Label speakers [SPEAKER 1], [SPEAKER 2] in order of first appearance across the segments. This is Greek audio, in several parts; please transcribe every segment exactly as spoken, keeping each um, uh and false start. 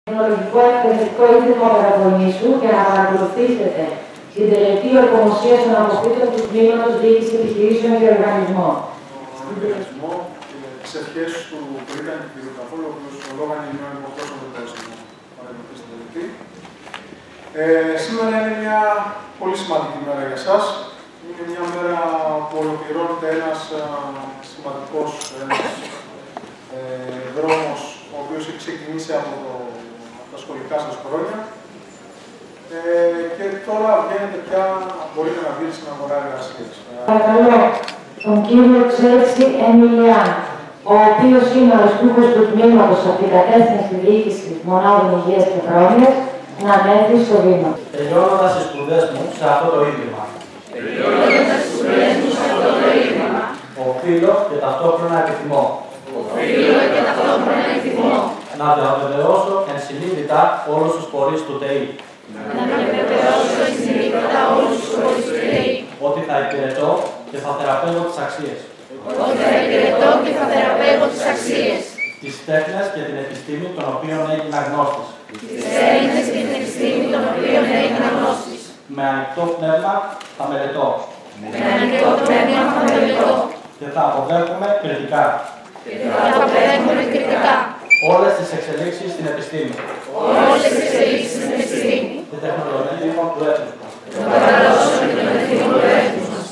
[SPEAKER 1] Τεχνολογικό εκπαιδευτικό ίδρυμα Πελοποννήσου για να παρακολουθήσετε την τελετή ορκομοσία των αποφύτων του Τμήματος Διοίκησης Επιχειρήσεων και Οργανισμών.
[SPEAKER 2] Στον οργανισμό και τις ευχές του που ήταν και του καθόλου, ο οποίος ο Λόγαν είναι ο υποπρόσωπος του Τέσσερου παραδείγματος στην τελετή. Ε, σήμερα είναι μια πολύ σημαντική μέρα για εσάς. Είναι μια μέρα που ολοκληρώνεται ένας α, σημαντικός ένας, ε, δρόμος, ο οποίος έχει ξεκινήσει από, το, από τα σχολικά σας χρόνια. Ε, και τώρα βγαίνετε πια, μπορείτε να βγείτε στην αγορά εργασίας.
[SPEAKER 1] Παρακαλώ τον κύριο Τσέλση Εμιλιάν, ο οποίος είναι ο αριστούχος του τμήματος από την κατεύθυνση διοίκησης μονάδων υγείας και πρόνοιας, να ανέβει στο βήμα.
[SPEAKER 3] Τελειώνοντας τις σπουδές μου σε αυτό το ίδρυμα.
[SPEAKER 4] Τελειώνοντας τις σπουδές μου σε αυτό το ίδρυμα.
[SPEAKER 3] Οφείλω και ταυτόχρονα επιθυμώ.
[SPEAKER 4] Οφείλω και ταυτόχρονα επιθυμώ.
[SPEAKER 3] Να διαβεβαιώσω ενσυνείδητα όλους τους φορείς του ΤΕΙ.
[SPEAKER 4] Να διαβεβαιώσω ενσυνείδητα όλους τους φορείς του ΤΕΙ.
[SPEAKER 3] Ότι θα υπηρετώ και θα θεραπεύω τις αξίες.
[SPEAKER 4] Ότι θα υπηρετώ και θα θεραπεύω τις αξίες.
[SPEAKER 3] Τις τέχνες και την επιστήμη των οποίων έγινα γνώστης.
[SPEAKER 4] Τις τέχνες και την επιστήμη των οποίων έγινα γνώστης.
[SPEAKER 3] Με ανοιχτό πνεύμα θα μελετώ.
[SPEAKER 4] Με ανοιχτό πνεύμα θα μελετώ.
[SPEAKER 3] Και θα αποδέχομαι κριτικά.
[SPEAKER 4] Και θα αποδέχομαι κριτικά.
[SPEAKER 3] Όλες τις εξελίξεις στην επιστήμη.
[SPEAKER 4] Όλες τις εξελίξεις στην επιστήμη.
[SPEAKER 3] Και τεχνολογία του έθνους μας.
[SPEAKER 4] Το παραδόσιο και το εθνικό του έθνους μας.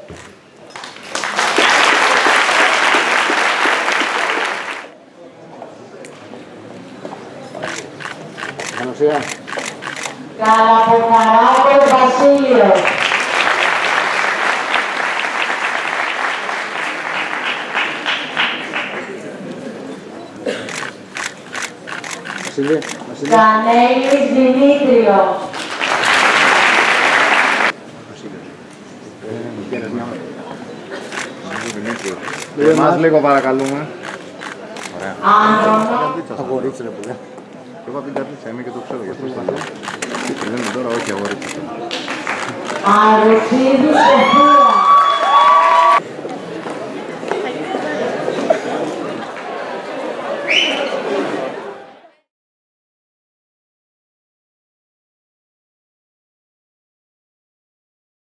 [SPEAKER 1] Καλαποκαράκος Βασίλειος. Κανέλης Δημήτριος.
[SPEAKER 5] Εμάς λίγο παρακαλούμε. Ωραία.
[SPEAKER 1] Άντωνο.
[SPEAKER 5] Αγορίτσι ρε πουλέ. Και είπα την καρδίτσα, είμαι και το ξέρω γιατί το λέμε τώρα, όχι αγορίτσι.
[SPEAKER 1] Αριστίδης Σοφία.